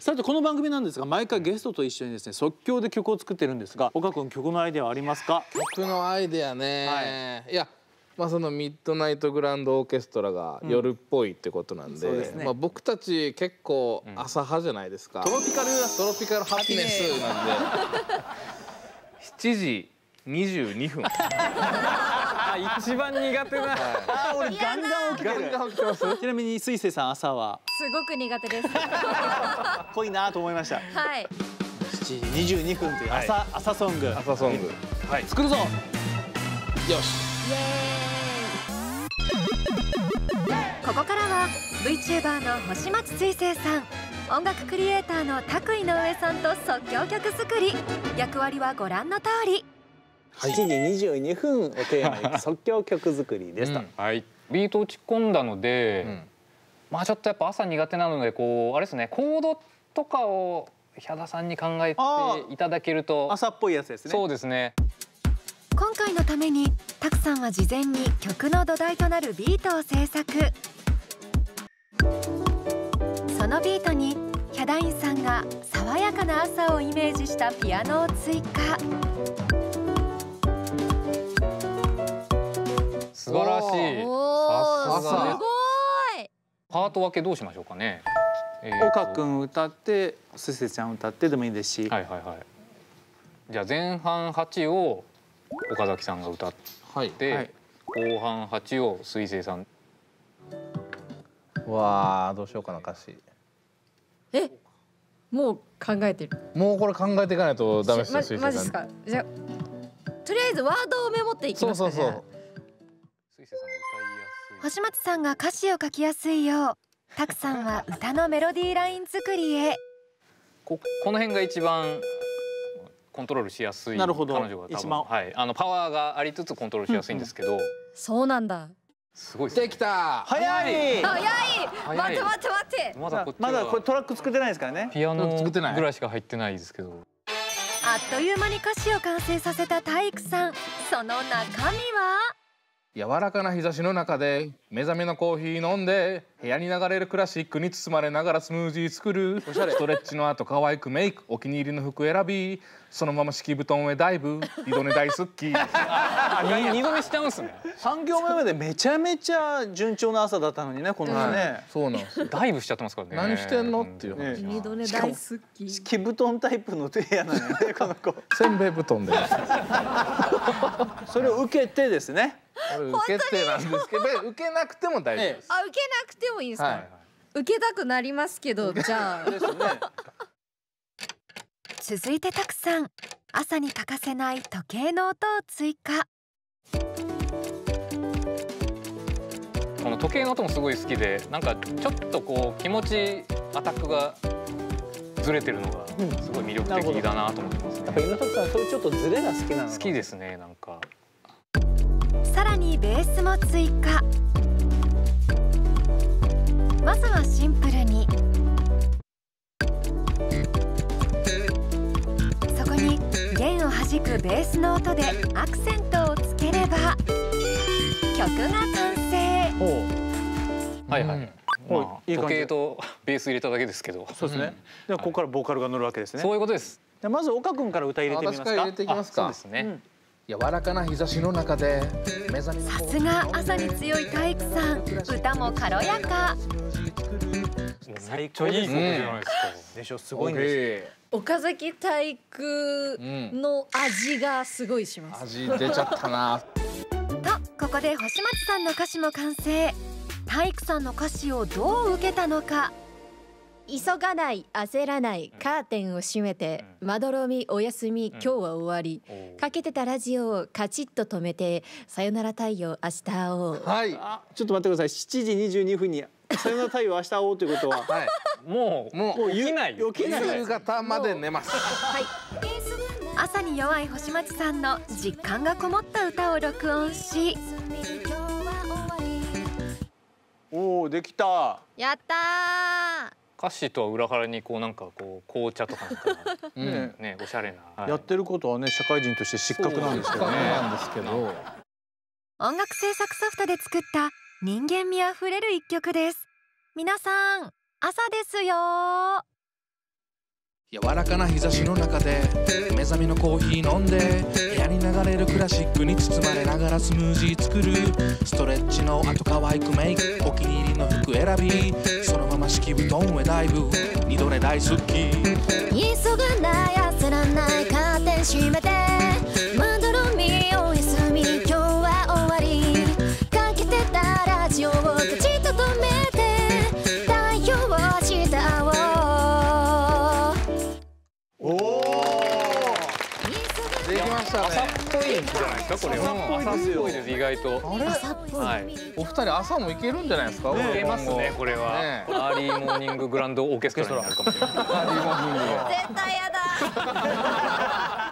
さてこの番組なんですが、毎回ゲストと一緒にですね即興で曲を作ってるんですが、岡君曲のアイデアはありますか？ 曲のアイデアね、いやそのミッドナイトグランドオーケストラが夜っぽいってことなんで、僕たち結構朝派じゃないですか。トロピカルハピネスなんで7時22分一番苦手な。 俺ガンガン起きてる。ちなみに水星さん朝はすごく苦手です。 濃いなと思いました。 はい。 7時22分という朝ソング作るぞ。よし。 イエーイ。ここからは VTuber の星町水星さん、音楽クリエイターの拓井上さんと即興曲作り。役割はご覧の通り。 7時22分をテーマに即興曲作りですと。 ビート打ち込んだので、ちょっとやっぱ朝苦手なので、こうあれですね、コードとかをヒャダさんに考えていただけると。 朝っぽいやつですね。 そうですね。 今回のためにタクさんは事前に曲の土台となるビートを制作。そのビートにヒャダインさんが爽やかな朝をイメージしたピアノを追加。 素晴らしい。 さすが。すごい。 パート分けどうしましょうかね。 岡君歌ってすせちゃん歌ってでもいいですし。 じゃあ前半8を岡崎さんが歌って、後半8を水星さん。 わあ、どうしようかな歌詞。 もう考えてる。 もうこれ考えていかないとダメですよ。水星さん。 マジですか。じゃあとりあえずワードをメモっていきますかね。 水星さんが歌いやすい。 星町さんが歌詞を書きやすいよう、タクさんは歌のメロディーライン作りへ。 この辺が一番コントロールしやすい。彼女が多分パワーがありつつコントロールしやすいんですけど。 そうなんだ。 すごいできた。 早い。 待ってまだこれトラック作ってないですからね。 ピアノぐらいしか入ってないですけど。 あっという間に歌詞を完成させた体育さん。その中身は？ 柔らかな日差しの中で目覚めのコーヒー飲んで、部屋に流れるクラシックに包まれながらスムージー作る。ストレッチの後可愛くメイク、お気に入りの服選び、そのまま敷布団へダイブ、二度寝大好き。 二度寝しちゃうんすね。 3行目までめちゃめちゃ順調な朝だったのにね、この日ね。 そうなんですよ。 ダイブしちゃってますからね。 何してんのっていう話。 二度寝大好き。 敷布団タイプの部屋なのよね、この子。 せんべい布団で。 それを受けてですね。 受けてなんですけど、受けなくても大丈夫です。 受けなくてもいいんですか。受けたくなりますけど、じゃあ。 続いてタクさん、朝に欠かせない時計の音を追加。 この時計の音もすごい好きで、なんかちょっとこう気持ちアタックがずれてるのがすごい魅力的だなと思ってますね。 やっぱ猪拓さんそういうちょっとずれが好きなの。 好きですね、なんか。 さらにベースも追加。まずはシンプルに。そこに弦を弾くベースの音でアクセントをつければ曲が完成。 時計とベース入れただけですけど。 そうですね。ではここからボーカルが乗るわけですね。 そういうことです。 まず岡君から歌入れてみますか。 入れていきますか。 そうですね。 柔らかな日差しの中で目覚め。 さすが朝に強い体育さん、歌も軽やか。 最高ですね。でしょ、すごいんです。 岡崎体育の味がすごいします。 味出ちゃったな。 とここで星町さんの歌詞も完成。体育さんの歌詞をどう受けたのか。 急がない焦らないカーテンを閉めて、まどろみおやすみ今日は終わり、かけてたラジオをカチッと止めて、さよなら太陽明日会おう。 はい、ちょっと待ってください。7時22分にさよなら太陽明日会おうということは、 もう起きない。 夕方まで寝ます。 朝に弱い星町さんの実感がこもった歌を録音し。 おお、できた。 やったー。 歌詞とは裏腹にこうなんかこう紅茶とかなんかね、おしゃれな。 やってることはね、社会人として失格なんですけどね。 音楽制作ソフトで作った人間味あふれる一曲です。皆さん、朝ですよ。 柔らかな日差しの中で目覚めのコーヒー飲んで部屋に流れるクラシックに包まれながらスムージー作るストレッチの後可愛くメイクお気に入りの服選びそのまま敷布団へダイブ二度寝大好き急がない焦らないカーテン閉めてまどろみおやすみ今日は終わりかけてたラジオを口と止めて太陽下をできましたね。 朝っぽいんじゃないですかこれは。朝っぽいです意外と。 朝っぽい、 はい。 お二人朝もいけるんじゃないですか。 いけますねこれは。 ねアーリーモーニンググランドオーケストラになるかもしれない。 絶対やだ